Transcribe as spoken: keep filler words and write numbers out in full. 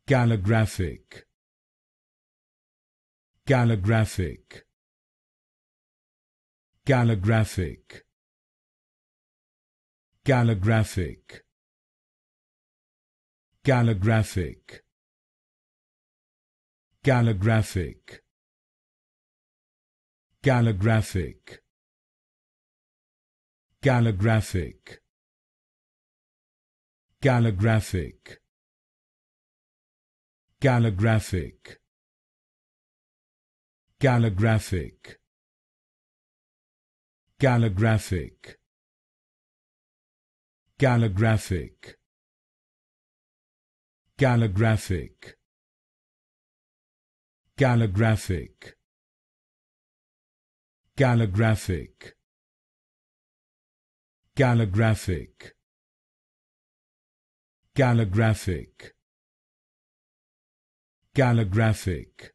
Calligraphic, Calligraphic, Calligraphic, Calligraphic, Calligraphic, Calligraphic, Calligraphic, Calligraphic, Calligraphic, Calligraphic, Calligraphic, Calligraphic, Calligraphic, Calligraphic, Calligraphic, Calligraphic, Calligraphic, Calligraphic, Calligraphic,